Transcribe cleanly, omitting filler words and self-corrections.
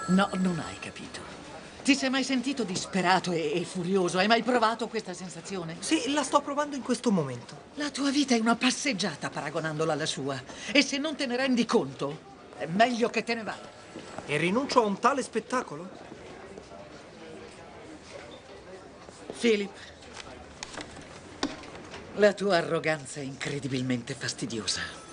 No, non hai capito. Ti sei mai sentito disperato e furioso? Hai mai provato questa sensazione? Sì, la sto provando in questo momento. La tua vita è una passeggiata paragonandola alla sua. E se non te ne rendi conto, è meglio che te ne vada. E rinuncio a un tale spettacolo? Philip, la tua arroganza è incredibilmente fastidiosa.